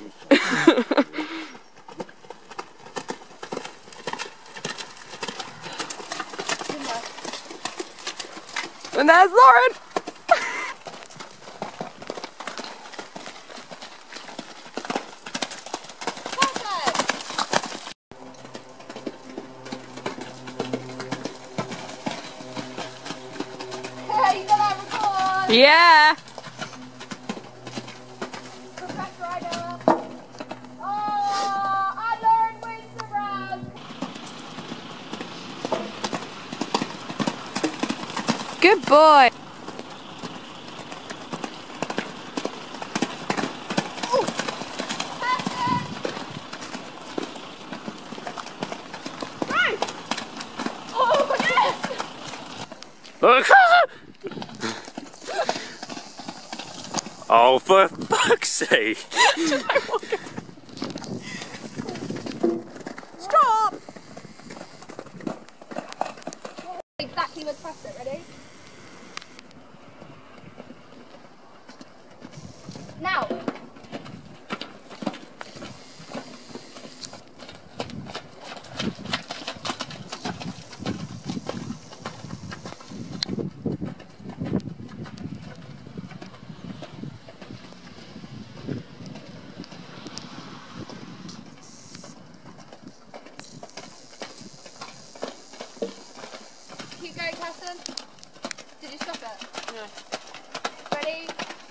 And there's Lauren. Hey, you got that record? Yeah. Good boy. Oh, for fuck's sake! Stop! Exactly what's past it, ready? Now! Keep going, Kirsten. Did you stop it? No. Ready?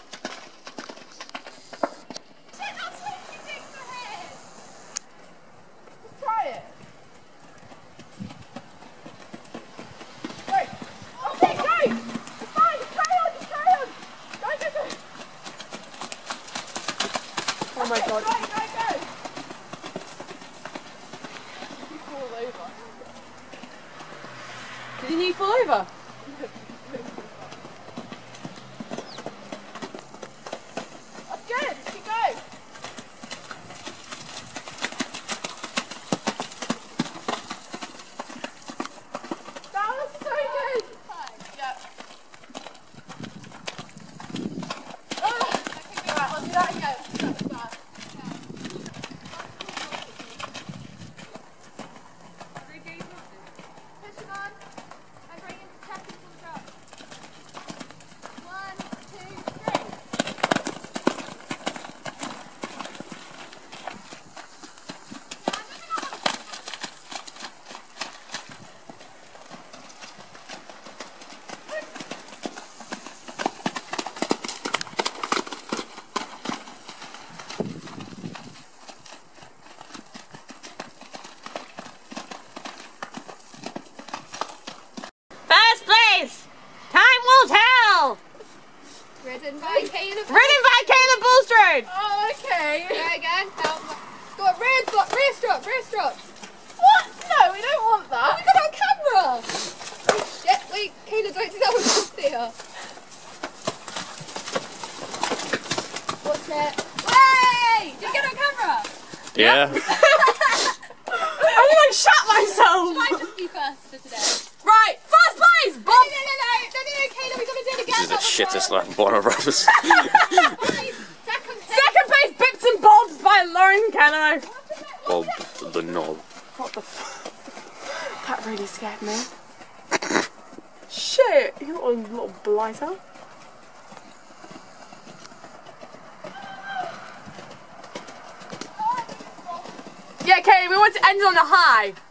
Let's try it. Go. Okay, go. It's fine. Just carry on. Just carry on. Go, go, go. Oh my god. Go, go, go. You fall over. Didn't you fall over? That's good. Keep going. That was so good. Yeah. Right, let's do that again. Push him on and bring him to 10 people to drop. 1, 2, 3. First place! Time will tell! Ridden by Caleb. Ridden by Caleb Bulstrode! Oh, okay. Go again. Help. Go on, rear stroke, rear stroke. What? No, we don't want that. Oh, we got it on camera. Oh, shit. Wait, Caleb, don't do that with us here. Watch it. Hey! Did you get it on camera? Yeah. I think I shot myself! Should I just be first for today? Right, first place! Bob! No, Caleb, we got to do it again. This is the shittest like one of us. Second place, Bits and Bobs by Lauren Kenno. Bob the knob. What the f... That really scared me. Shit, you little blighter. Yeah, Katie, we want to end on a high.